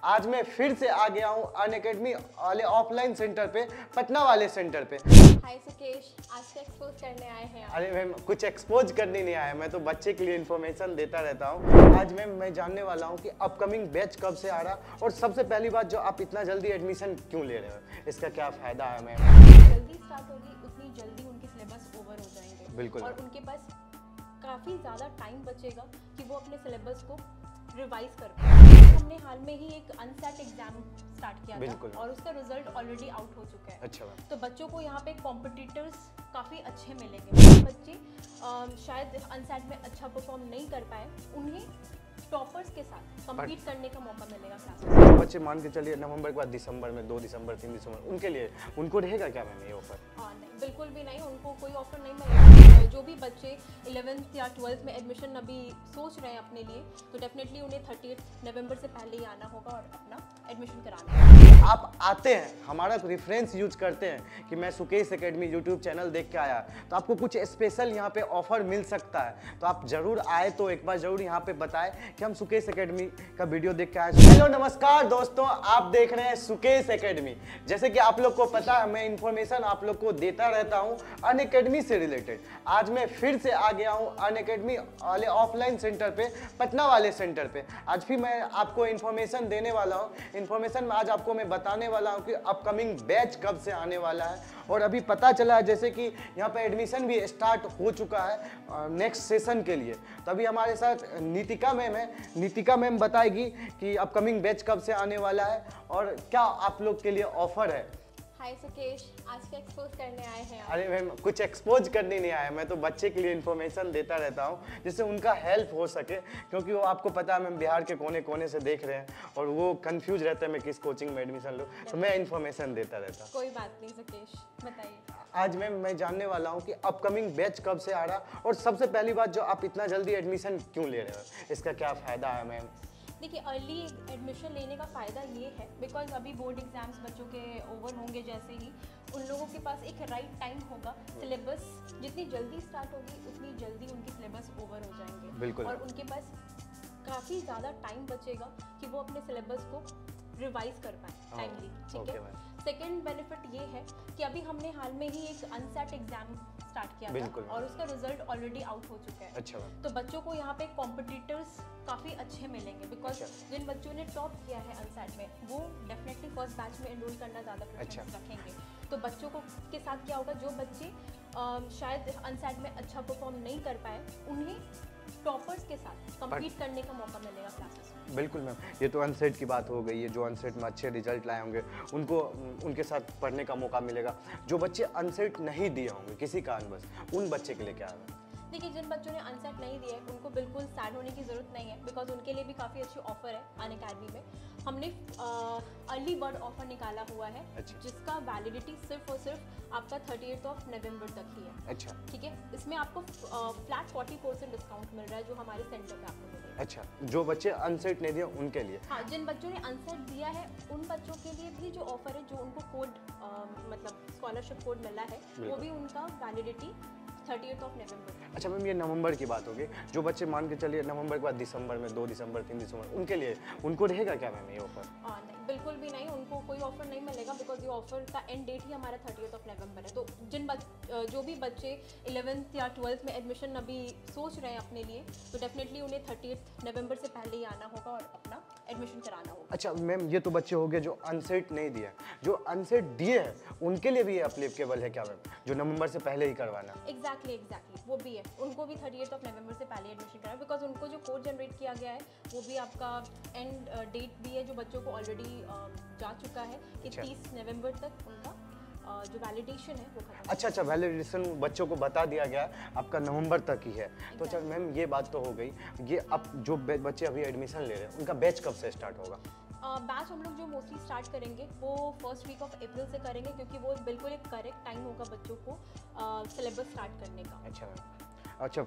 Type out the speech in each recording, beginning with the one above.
आज मैं फिर से आ गया हूँ अनअकैडमी वाले ऑफलाइन सेंटर पे, पटना वाले सेंटर पे। हाय सुकेश, आज तो एक्सपोज करने आए हैं आप। अरे मैम, कुछ एक्सपोज करने नहीं आया, मैं तो बच्चे के लिए इन्फॉर्मेशन देता रहता हूँ। आज मैम मैं जानने वाला हूँ कि अपकमिंग बैच कब से आ रहा, और सबसे पहली बात जो आप इतना जल्दी एडमिशन क्यों ले रहे हो, इसका क्या फायदा है मैम? जल्दी स्टार्ट होगी उतनी जल्दी उनके सिलेबस ओवर हो जाएंगे। बिल्कुल। और उनके पास काफ़ी ज़्यादा टाइम बचेगा कि वो अपने सिलेबस को रिवाइज कर पाए। हमने हाल में ही एक अनसेट एग्जाम स्टार्ट किया था और उसका रिजल्ट ऑलरेडी आउट हो चुका है। अच्छा मैम। तो बच्चों को यहाँ पे कॉम्पिटिटर्स काफ़ी अच्छे मिलेंगे। बच्चे शायद अनसेट में अच्छा परफॉर्म नहीं कर पाए, उन्हें टॉपर्स के साथ कम्पीट करने का मौका मिलेगा क्लासेस में। बच्चे मान के चलिए नवंबर के बाद दिसंबर में 2 दिसंबर 3 दिसंबर, उनके लिए उनको रहेगा क्या मैम ये ऑफर? नहीं, बिल्कुल भी नहीं, उनको कोई ऑफर नहीं मिलेगा। जो भी बच्चे 11th या 12th में एडमिशन अभी सोच रहे हैं अपने लिए, तो डेफिनेटली उन्हें 30 नवंबर से पहले ही आना होगा और अपना एडमिशन कराना होगा। आप आते हैं, हमारा रेफरेंस यूज करते हैं कि मैं सुकेश एकेडमी यूट्यूब चैनल देख के आया, तो आपको कुछ स्पेशल यहाँ पे ऑफर मिल सकता है। तो आप जरूर आए, तो एक बार जरूर यहाँ पे बताएं कि हम सुकेश एकेडमी का वीडियो देख के आए। हेलो नमस्कार दोस्तों, आप देख रहे हैं सुकेश एकेडमी। जैसे कि आप लोग को पता है, मैं इन्फॉर्मेशन आप लोग को देता रहता हूँ अनअकैडमी से रिलेटेड। आज मैं फिर से आ गया हूँ अनअकैडमी वाले ऑफलाइन सेंटर पे, पटना वाले सेंटर पे। आज फिर मैं आपको इन्फॉर्मेशन देने वाला हूँ। इन्फॉर्मेशन में आज आपको मैं बताने वाला हूँ कि अपकमिंग बैच कब से आने वाला है। और अभी पता चला है जैसे कि यहाँ पे एडमिशन भी स्टार्ट हो चुका है नेक्स्ट सेशन के लिए। तो अभी हमारे साथ नीतिका मैम है। नीतिका मैम बताएगी कि अपकमिंग बैच कब से आने वाला है और क्या आप लोग के लिए ऑफर है। हाय सुकेश, आज का एक्सपोज करने आए हैं आप। अरे मैम, कुछ एक्सपोज करने नहीं आया, मैं तो बच्चे के लिए इन्फॉर्मेशन देता रहता हूँ जिससे उनका हेल्प हो सके, क्योंकि वो आपको पता है मैम बिहार के कोने कोने से देख रहे हैं और वो कंफ्यूज रहते हैं मैं किस कोचिंग में एडमिशन लूँ, तो मैं इन्फॉर्मेशन देता रहता हूँ। कोई बात नहीं सुकेश, बताइए। आज मैम मैं जानने वाला हूँ कि अपकमिंग बैच कब से आ रहा, और सबसे पहली बात जो आप इतना जल्दी एडमिशन क्यों ले रहे हो, इसका क्या फ़ायदा है मैम? देखिए, अर्ली एडमिशन लेने का फ़ायदा ये है बिकॉज अभी बोर्ड एग्जाम्स बच्चों के ओवर होंगे, जैसे ही उन लोगों के पास एक राइट टाइम होगा। सिलेबस जितनी जल्दी स्टार्ट होगी उतनी जल्दी उनके सिलेबस ओवर हो जाएंगे। बिल्कुल। और उनके पास काफ़ी ज़्यादा टाइम बचेगा कि वो अपने सिलेबस को रिवाइज कर पाए टाइमली। ठीक है। सेकेंड बेनिफिट ये है कि अभी हमने हाल में ही एक अनसेट एग्जाम स्टार्ट किया था और उसका रिजल्ट ऑलरेडी आउट हो चुका है। अच्छा। तो बच्चों को यहाँ पे कॉम्पिटिटर्स काफ़ी अच्छे मिलेंगे बिकॉज जिन बच्चों ने टॉप किया है अनसेट में, वो डेफिनेटली फर्स्ट बैच में एनरोल करना ज़्यादा प्रेफरेंस रखेंगे। तो बच्चों को के साथ क्या होगा, जो बच्चे शायद अनसेट में अच्छा परफॉर्म नहीं कर पाए, उन्हें टॉपर्स के साथ कम्पीट करने का मौका मिलेगा क्लासेस में। बिल्कुल मैम, ये तो अनसेट की बात हो गई है। जो अनसेट में अच्छे रिजल्ट लाए होंगे उनको उनके साथ पढ़ने का मौका मिलेगा। जो बच्चे अनसेट नहीं दिए होंगे किसी कारणवश, उन बच्चे के लिए क्या है? देखिए, जिन बच्चों ने अनसेट नहीं दिया है उनको बिल्कुल सैड होने की ज़रूरत नहीं है बिकॉज उनके लिए भी काफ़ी अच्छी ऑफर है अनअकैडमी में। हमने अर्ली बर्ड ऑफर निकाला हुआ है। अच्छा। जिसका वैलिडिटी सिर्फ और सिर्फ आपका 30 नवंबर तक ही है। अच्छा। ठीक है। इसमें आपको फ्लैट 40% डिस्काउंट मिल रहा है जो हमारे सेंटर पे आपको मिलेगा। अच्छा, जो बच्चे अनसेट नहीं दिए उनके लिए? हाँ, जिन बच्चों ने अनसेट दिया है उन बच्चों के लिए भी जो ऑफर है, जो उनको कोड मतलब स्कॉलरशिप कोड मिला है, वो भी उनका वैलिडिटी 30 नवंबर। अच्छा मैम, ये नवंबर की बात होगी। जो बच्चे मान के चलिए नवंबर के बाद दिसंबर में 2 दिसंबर 3 दिसंबर, उनके लिए उनको रहेगा क्या मैम ये ऑफर? नहीं, बिल्कुल भी नहीं, उनको कोई ऑफर नहीं मिलेगा बिकॉज ये ऑफर का एंड डेट ही हमारा 30 नवंबर है। तो जो भी बच्चे 11th या 12th में एडमिशन अभी सोच रहे हैं अपने लिए, तो डेफिनेटली उन्हें 30 नवंबर से पहले ही आना होगा और अपना एडमिशन कराना होगा। अच्छा मैम, ये तो बच्चे हो गए जो अनसेट नहीं दिए। जो अनसेट दिए हैं उनके लिए भी ये एप्लीकेबल है क्या मैम, जो नवंबर से पहले ही करवाना? एग्जैक्टली, वो भी है। उनको भी 30 नवंबर से पहले एडमिशन कराना बिकॉज उनको जो कोड जनरेट किया गया है वो भी आपका एंड डेट भी है जो बच्चों को ऑलरेडी जा चुका है कि 30 नवंबर तक उनका जो वैलिडेशन है वो खत्म। अच्छा, वैलिडेशन बच्चों को बता दिया गया आपका नवंबर तक ही है। तो अच्छा मैम, ये बात तो हो गई। ये अब जो बच्चे अभी एडमिशन ले रहे हैं उनका बैच कब से स्टार्ट होगा? बैच हम लोग जो मोस्टली स्टार्ट करेंगे वो फर्स्ट वीक ऑफ अप्रैल से करेंगे, क्योंकि वो बिल्कुल एक करेक्ट टाइम होगा बच्चों को सिलेबस स्टार्ट करने का। अच्छा मैम, अच्छा,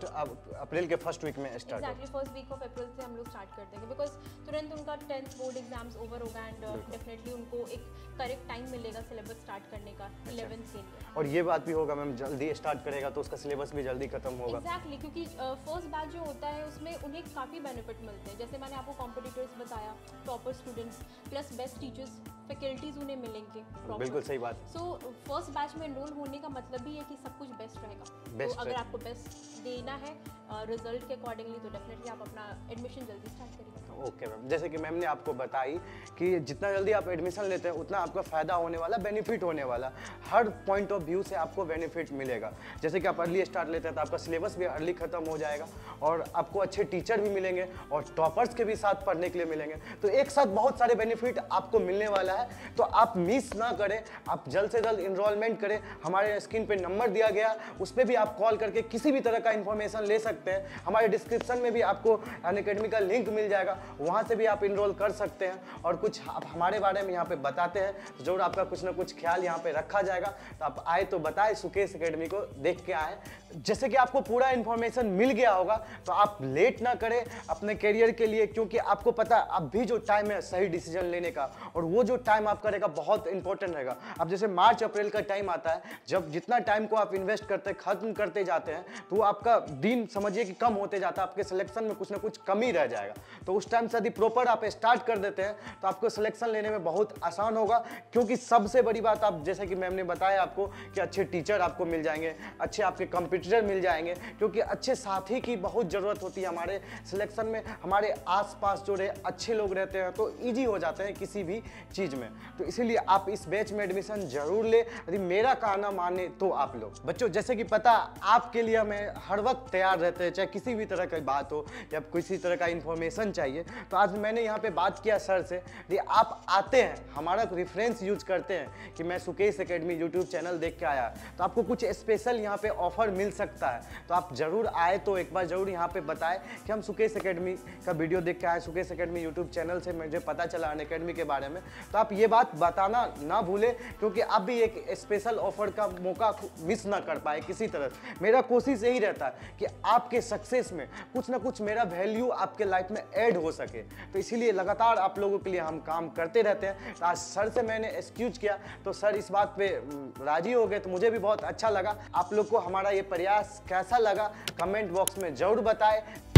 अप्रैल के फर्स्ट वीक में start exactly first week of April से हम लोग स्टार्ट कर देंगे, बिकॉज तुरंत उनका 10th बोर्ड एग्जाम्स ओवर होगा एंड डेफिनेटली उनको एक करेक्ट टाइम मिलेगा सिलेबस स्टार्ट करने का 11th के लिए। और ये बात भी होगा मैम, जल्दी स्टार्ट करेगा तो उसका सिलेबस भी जल्दी खत्म होगा। एग्जैक्टली क्योंकि फर्स्ट बैच जो होता है उसमें उन्हें काफ़ी बेनिफिट मिलते हैं, जैसे मैंने आपको कॉम्पिटिटर्स बताया, topper students plus best teachers, faculties उन्हें मिलेंगे। बिल्कुल सही बात। सो फर्स्ट बैच में एनरोल होने का मतलब भी है कि सब कुछ बेस्ट रहेगा। बेस्ट तो अगर आपको बेस्ट देना है रिजल्ट के अकॉर्डिंगली तो डेफिनेटली आप अपना एडमिशन जल्दी स्टार्ट करिए। ओके मैम, जैसे कि मैम ने आपको बताई कि जितना जल्दी आप एडमिशन लेते हैं उतना आपका फ़ायदा होने वाला, बेनिफिट होने वाला, हर पॉइंट ऑफ व्यू से आपको बेनिफिट मिलेगा। जैसे कि आप अर्ली स्टार्ट लेते हैं तो आपका सिलेबस भी अर्ली खत्म हो जाएगा और आपको अच्छे टीचर भी मिलेंगे और टॉपर्स के भी साथ पढ़ने के लिए मिलेंगे। तो एक साथ बहुत सारे बेनिफिट आपको मिलने वाला है, तो आप मिस ना करें, आप जल्द से जल्द इनरोलमेंट करें। हमारे स्क्रीन पे नंबर दिया गया, उस पर भी आप कॉल करके किसी भी तरह का इंफॉर्मेशन ले सकते हैं। हमारे डिस्क्रिप्शन में भी आपको अनअकैडमी का लिंक मिल जाएगा, वहाँ से भी आप इनरोल कर सकते हैं और कुछ आप हमारे बारे में यहाँ पे बताते हैं, जरूर आपका कुछ ना कुछ ख्याल यहाँ पे रखा जाएगा। तो आप आए तो बताएं, सुकेश एकेडमी को देख के आए। जैसे कि आपको पूरा इन्फॉर्मेशन मिल गया होगा तो आप लेट ना करें अपने करियर के लिए, क्योंकि आपको पता है अभी जो टाइम है सही डिसीजन लेने का, और वो जो टाइम आपका रहेगा बहुत इंपॉर्टेंट रहेगा। अब जैसे मार्च अप्रैल का टाइम आता है, जब जितना टाइम को आप इन्वेस्ट करते खत्म करते जाते हैं तो आपका दिन समझिए कि कम होते जाता है, आपके सिलेक्शन में कुछ ना कुछ कमी रह जाएगा। तो उस टाइम से यदि प्रॉपर आप स्टार्ट कर देते हैं तो आपको सिलेक्शन लेने में बहुत आसान होगा। क्योंकि सबसे बड़ी बात, आप जैसे कि मैम ने बताया आपको कि अच्छे टीचर आपको मिल जाएंगे, अच्छे आपके कंप्यूटर मिल जाएंगे, क्योंकि अच्छे साथी की बहुत ज़रूरत होती है हमारे सिलेक्शन में। हमारे आसपास जो अच्छे लोग रहते हैं तो ईजी हो जाते हैं किसी भी चीज़ में। तो इसीलिए आप इस बैच में एडमिशन जरूर ले, यदि मेरा कहना माने तो आप लोग। बच्चों जैसे कि पता आपके लिए हमें हर वक्त तैयार रहते हैं, चाहे किसी भी तरह की बात हो या किसी तरह का इन्फॉर्मेशन चाहिए। तो आज मैंने यहाँ पे बात किया सर से, यदि आप आते हैं, हमारा रेफरेंस यूज करते हैं कि मैं सुकेश एकेडमी यूट्यूब चैनल देख के आया, तो आपको कुछ स्पेशल यहाँ पे ऑफर मिल सकता है। तो आप जरूर आए तो एक बार जरूर यहाँ पे बताएं कि हम सुकेश एकेडमी का वीडियो देख के आए, सुकेश एकेडमी यूट्यूब चैनल से मुझे पता चला अनअकैडमी के बारे में। तो आप ये बात बताना ना भूलें, क्योंकि आप भी एक स्पेशल ऑफर का मौका मिस ना कर पाए किसी तरह। मेरा कोशिश यही रहता है कि आपके सक्सेस में कुछ ना कुछ मेरा वैल्यू आपके लाइफ में ऐड हो सके। तो इसीलिए लगातार आप लोगों के लिए हम काम करते रहते हैं। तो आज सर से मैंने एक्सक्यूज किया तो सर इस बात पे राजी हो गए, तो मुझे भी बहुत अच्छा लगा। आप लोग को हमारा ये प्रयास कैसा लगा कमेंट बॉक्स में जरूर बताएं।